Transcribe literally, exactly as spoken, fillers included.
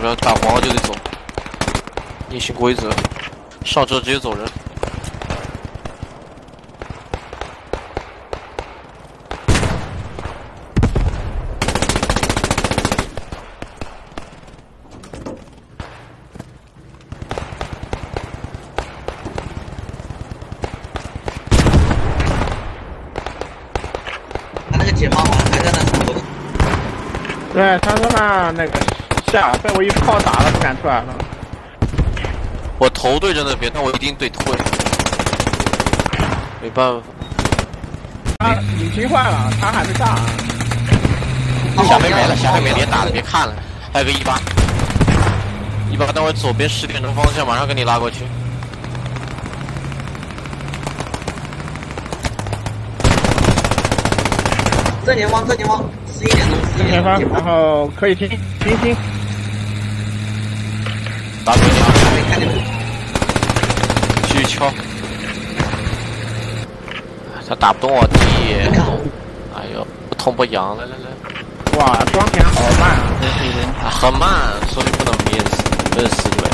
了，打黄了就得走。硬性规则，上车直接走人。 他那个解放好像还在那上头。 对，他说那那个下被我一炮打了，不敢出来了。 我头对着那边，但我一定得退，没办法。 他引擎坏了，他还没炸。 下面没了，下面没，别打了，别看了。还有个一八，一八，等会左边十点钟方向，马上给你拉过去。 正前方，正前方，十一点钟，十一点钟。 然后可以听听听。 打过去， 没看见。 继续敲。他打不动我弟。哎呦，不痛不痒，来来来。 哇，装填好慢啊，这是一个。 啊，很慢，所以不能憋死，闷死你们。